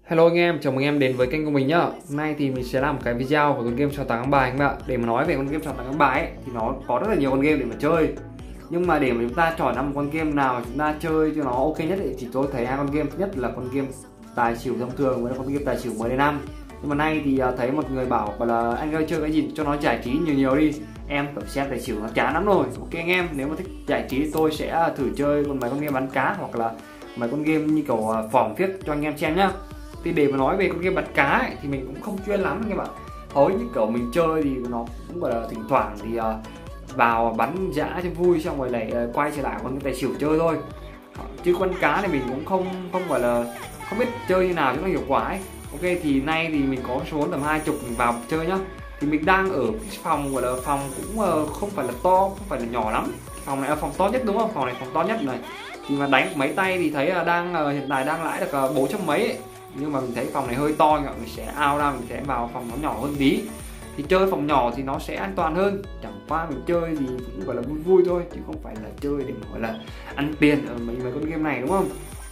Hello anh em, chào mừng em đến với kênh của mình nhá. Hôm nay thì mình sẽ làm một cái video về con game 68 bài anh bạn. Để mà nói về con game 68 bài ấy, thì nó có rất là nhiều con game để mà chơi. Nhưng mà để mà chúng ta chọn ra một con game nào chúng ta chơi cho nó ok nhất ấy, thì tôi thấy hai con game. Thứ nhất là con game tài xỉu thông thường với con game tài xỉu 10 đến 5. Nhưng mà nay thì thấy một người bảo là anh ơi chơi cái gì cho nó giải trí nhiều nhiều đi. Em kiểu xem tài xỉu nó chán lắm rồi. Ok anh em, nếu mà thích giải trí tôi sẽ thử chơi mấy con game bắn cá hoặc là mấy con game như kiểu phỏng viết cho anh em xem nhá. Thì để mà nói về con game bắn cá ấy, thì mình cũng không chuyên lắm các bạn. Hầu như kiểu mình chơi thì nó cũng gọi là thỉnh thoảng thì vào bắn giã cho vui, xong rồi lại quay trở lại con tài xỉu chơi thôi. Chứ con cá thì mình cũng không gọi là không biết chơi như nào cho nó hiệu quả ấy. Ok thì nay thì mình có số tầm 20 mình vào chơi nhá. Thì mình đang ở phòng gọi là phòng cũng không phải là to, không phải là nhỏ lắm. Phòng này là phòng to nhất đúng không? Phòng này phòng to nhất này. Thì mà đánh mấy tay thì thấy là đang hiện tại đang lãi được 400 mấy ấy. Nhưng mà mình thấy phòng này hơi to, mình sẽ out ra, mình sẽ vào phòng nó nhỏ hơn tí. Thì chơi phòng nhỏ thì nó sẽ an toàn hơn. Chẳng qua mình chơi thì cũng gọi là vui vui thôi, chứ không phải là chơi để gọi là ăn tiền ở mấy con game này đúng không?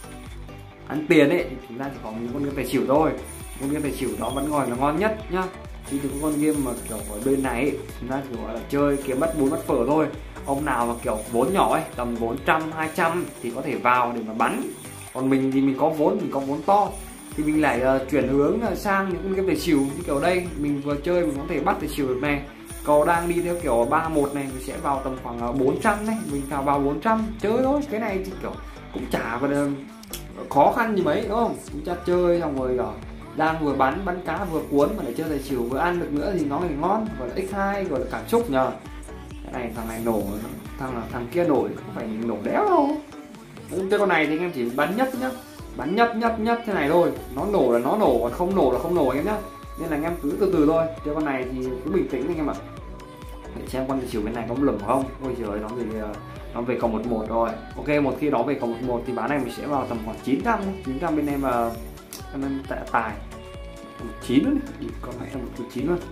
Ăn tiền ấy thì chúng ta chỉ có những con game tài xỉu thôi. Con game tài xỉu đó vẫn gọi là ngon nhất nhá. Chứ đừng có con game mà kiểu ở bên này ấy, chúng ta chỉ gọi là chơi kiếm bắt bún bắt phở thôi. Ông nào mà kiểu vốn nhỏ ấy, tầm 400 200 thì có thể vào để mà bắn. Còn mình thì mình có vốn to thì mình lại chuyển hướng sang những con game tài xỉu như kiểu đây. Mình vừa chơi mình có thể bắt tài xỉu được này. Cầu đang đi theo kiểu 3-1 này, mình sẽ vào tầm khoảng 400 đấy, mình vào 400 chơi thôi. Cái này thì kiểu cũng chả còn khó khăn gì mấy đúng không? Chúng ta chơi xong rồi đang vừa bắn cá vừa cuốn mà lại chơi tài xỉu vừa ăn được nữa thì nó thì ngon, gọi là x2, gọi là cảm xúc nhờ. Cái này thằng này nổ, thằng kia nổi không phải nổ đéo đâu. Cái con này thì anh em chỉ bắn nhất nhá, bắn nhất thế này thôi, nó nổ là nó nổ, còn không nổ là không nổ anh em nhá. Nên là anh em cứ từ từ thôi, chơi con này thì cứ bình tĩnh anh em ạ. Để xem con tài xỉu bên này có lầm không. Ôi trời, nó về cộng 11 rồi. Ok, một khi nó về cộng 11 thì bán này mình sẽ vào tầm khoảng 900 bên em mà em tài 9 nữa này, còn lại là 9 luôn.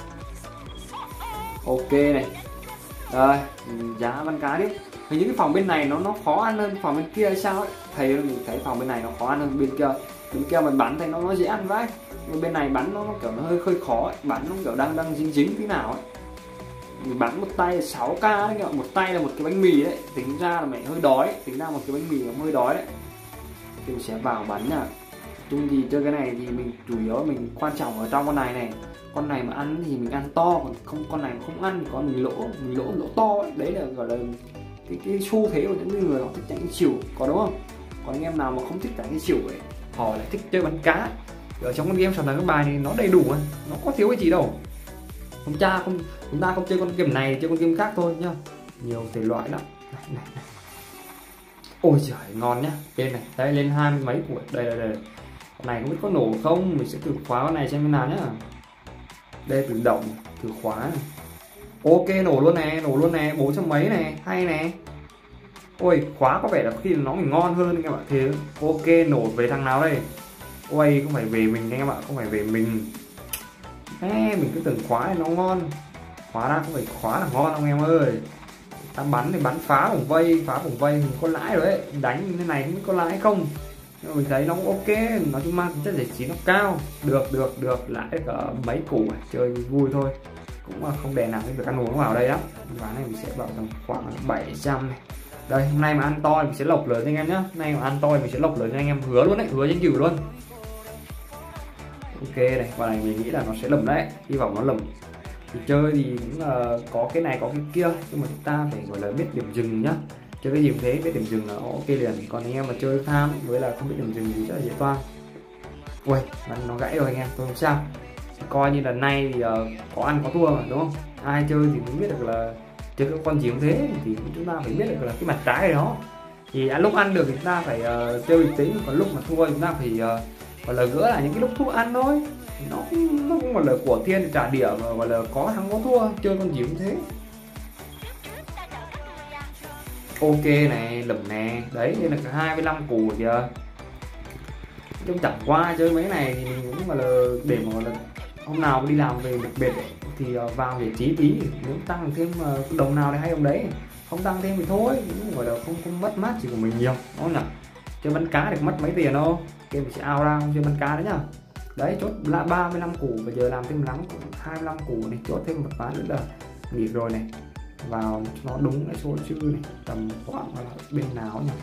Ok này. Rồi, giá bắn cá đi. Hình như cái phòng bên này nó khó ăn hơn phòng bên kia hay sao ấy. Thầy mình thấy phòng bên này nó khó ăn hơn bên kia. Bên kia mình bắn thấy nó dễ ăn vãi. Nhưng bên này bắn nó kiểu nó hơi khó ấy. Bắn nó kiểu đang dính tí nào ấy. Mình bắn một tay 6k đấy, một tay là một cái bánh mì đấy. Tính ra là mẹ hơi đói, tính ra một cái bánh mì nó hơi đói đấy. Thì mình sẽ vào bắn nha. Chung thì chơi cái này thì mình chủ yếu mình quan trọng ở trong con này này. Con này mà ăn thì mình ăn to, còn không con này mà không ăn thì con mình lỗ to ấy. Đấy là gọi là cái xu thế của những người họ thích chạy cái xỉu, có đúng không? Còn anh em nào mà không thích chạy cái xỉu ấy, họ lại thích chơi bắn cá. Ở trong con game sẵn sàng các bài này nó đầy đủ, nó có thiếu cái gì đâu. Chúng ta không chơi con game này, chơi con game khác thôi nhá. Nhiều thể loại lắm. Này. Ôi trời, ngon nhá. Bên này, đây lên 20 mấy của đây. Con này không biết có nổ không, mình sẽ thử khóa con này xem thế nào nhá. Đây tự động, thử khóa này. Ok, nổ luôn nè, 400 mấy này, hay nè. Ôi, khóa có vẻ là khi nó mình ngon hơn các bạn. Thì ok, nổ về thằng nào đây? Ôi, không phải về mình anh em ạ, không phải về mình. Mình cứ tưởng khóa này nó ngon. Khóa ra không phải khóa là ngon ông em ơi. Ta bắn thì bắn phá vòng vây mình có lãi rồi đấy. Đánh như thế này không biết có lãi không. Nhưng mà mình thấy nó cũng ok, nói chung mang chất giải trí nó cao. Được, lãi cả mấy củ chơi vui thôi. Cũng không đè nặng cái việc ăn uống vào đây lắm. Ván này mình sẽ vào tầm khoảng 700 này. Đây, hôm nay mà ăn to thì mình sẽ lộc lớn cho anh em nhá. Hôm nay mà ăn to thì mình sẽ lộc lớn cho anh em, hứa luôn đấy, hứa trên cửu luôn. Ok này, và này mình nghĩ là nó sẽ lầm đấy, hy vọng nó lầm. Thì chơi thì cũng có cái này có cái kia, nhưng mà chúng ta phải gọi là biết điểm dừng nhá. Chơi cái gì cũng thế, biết điểm dừng là ok liền. Còn anh em mà chơi tham với là không biết điểm dừng thì rất là dễ toang. Ui, nó gãy rồi anh em, tôi không sao. Coi như là nay thì có ăn có thua mà đúng không? Ai chơi thì cũng biết được là chơi các con gì cũng thế, thì chúng ta phải biết được là cái mặt trái của nó. Thì lúc ăn được thì chúng ta phải chơi bình tĩnh, còn lúc mà thua chúng ta phải gọi là gỡ lại những cái lúc thua ăn thôi. Nó cũng gọi là của thiên thì trả điểm, mà gọi là có thắng có thua, chơi con gì cũng thế. Ok này, lầm nè, đấy đây là cả 25 củ kìa. Trong chẳng qua chơi mấy này thì mình cũng gọi là để mà gọi là hôm nào đi làm về mệt thì vào để trí tí, nếu tăng thêm đồng nào thì hay đồng đấy, không tăng thêm thì thôi, cũng gọi là không mất mát gì của mình nhiều, đúng không nhỉ? Chơi bắn cá được mất mấy tiền đâu. game sẽ out ra, không chơi bắn cá đấy nhá. Đấy, chốt là 35 củ, bây giờ làm thêm 25 củ này, chốt thêm một ván nữa là nghỉ rồi này. Vào nó đúng cái số chữ này, tầm khoảng là bên nào nhỉ?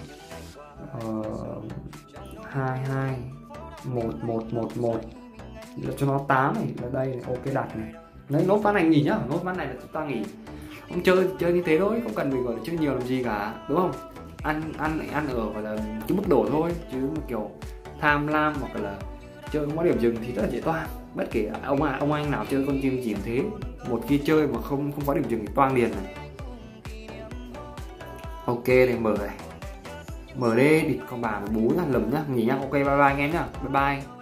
22 1111 cho nó 8 này, là đây này, ok đặt này. Đấy, nốt ván này nghỉ nhá, nốt ván này là chúng ta nghỉ. Không chơi như thế thôi, không cần mình gọi là chơi nhiều làm gì cả, đúng không? Ăn ở gọi là cái mức độ thôi, chứ mà kiểu tham lam hoặc là chơi không có điểm dừng thì rất là dễ toang. Bất kể ông anh nào chơi con chim chỉ thế, một khi chơi mà không có điểm dừng thì toang liền này. Ok này, mở đi, địch con bà 4 là lầm nhá, nghỉ nhá. Ok, bye bye anh em nhá, bye bye.